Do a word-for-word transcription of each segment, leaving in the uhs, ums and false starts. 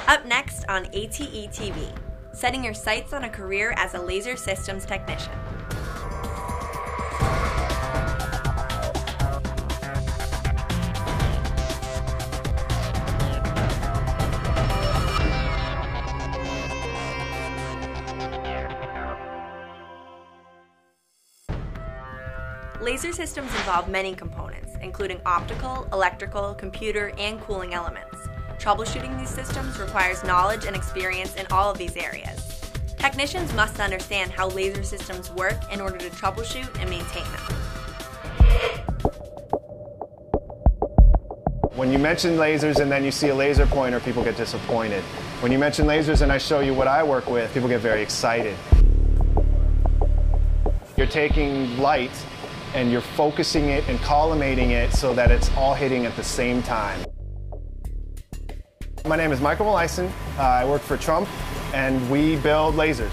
Up next on A T E T V, setting your sights on a career as a laser systems technician. Laser systems involve many components, including optical, electrical, computer, and cooling elements. Troubleshooting these systems requires knowledge and experience in all of these areas. Technicians must understand how laser systems work in order to troubleshoot and maintain them. When you mention lasers and then you see a laser pointer, people get disappointed. When you mention lasers and I show you what I work with, people get very excited. You're taking light and you're focusing it and collimating it so that it's all hitting at the same time. My name is Michael Molaison. Uh, I work for Trump, and we build lasers.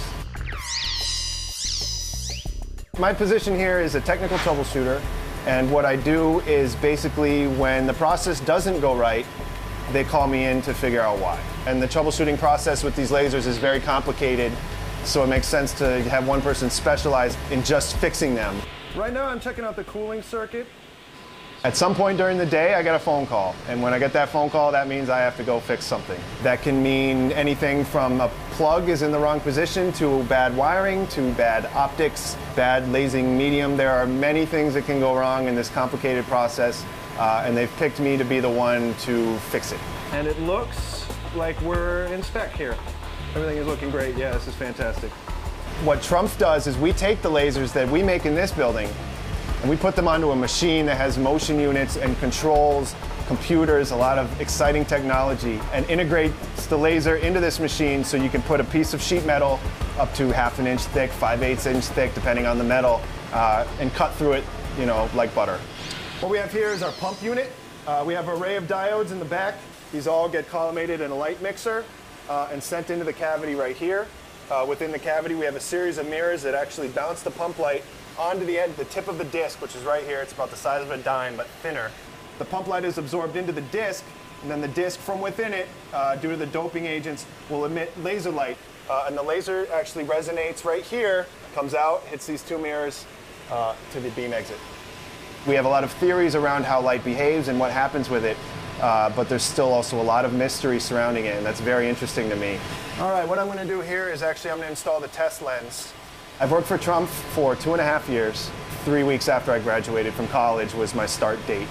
My position here is a technical troubleshooter, and what I do is basically when the process doesn't go right, they call me in to figure out why. And the troubleshooting process with these lasers is very complicated, so it makes sense to have one person specialized in just fixing them. Right now I'm checking out the cooling circuit. At some point during the day, I get a phone call, and when I get that phone call, that means I have to go fix something. That can mean anything from a plug is in the wrong position, to bad wiring, to bad optics, bad lasing medium. There are many things that can go wrong in this complicated process, uh, and they've picked me to be the one to fix it. And it looks like we're in spec here. Everything is looking great. Yeah, this is fantastic. What Trumpf does is we take the lasers that we make in this building, and we put them onto a machine that has motion units and controls, computers, a lot of exciting technology, and integrates the laser into this machine so you can put a piece of sheet metal up to half an inch thick, five-eighths inch thick, depending on the metal, uh, and cut through it, you know, like butter. What we have here is our pump unit. Uh, we have an array of diodes in the back. These all get collimated in a light mixer uh, and sent into the cavity right here. Uh, within the cavity, we have a series of mirrors that actually bounce the pump light onto the end, the tip of the disc, which is right here. It's about the size of a dime, but thinner. The pump light is absorbed into the disc, and then the disc from within it, uh, due to the doping agents, will emit laser light. Uh, and the laser actually resonates right here, comes out, hits these two mirrors uh, to the beam exit. We have a lot of theories around how light behaves and what happens with it, uh, but there's still also a lot of mystery surrounding it, and that's very interesting to me. All right, what I'm going to do here is actually I'm going to install the test lens. I've worked for Trump for two and a half years. Three weeks after I graduated from college was my start date.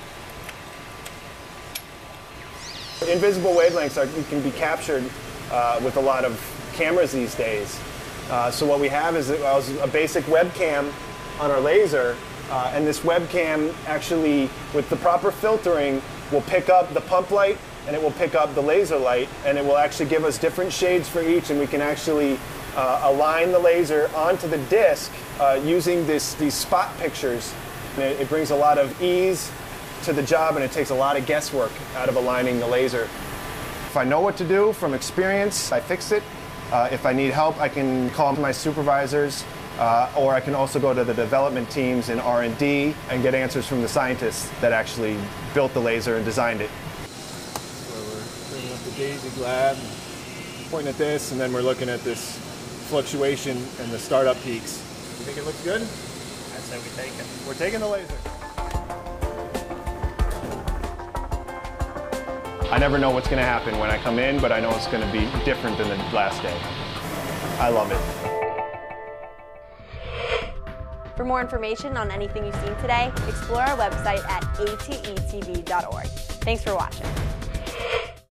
Invisible wavelengths are, can be captured uh, with a lot of cameras these days. Uh, so what we have is a, a basic webcam on our laser, uh, and this webcam actually, with the proper filtering, will pick up the pump light and it will pick up the laser light, and it will actually give us different shades for each, and we can actually uh, align the laser onto the disc uh, using this, these spot pictures. And it, it brings a lot of ease to the job, and it takes a lot of guesswork out of aligning the laser. If I know what to do from experience, I fix it. Uh, if I need help, I can call my supervisors, uh, or I can also go to the development teams in R and D and get answers from the scientists that actually built the laser and designed it. So we're bringing up the Daisy lab, pointing at this, and then we're looking at this fluctuation and the startup peaks. You think it looks good? I'd say we take it. We're taking the laser. I never know what's going to happen when I come in, but I know it's going to be different than the last day. I love it. For more information on anything you've seen today, explore our website at A T E T V dot org. Thanks for watching.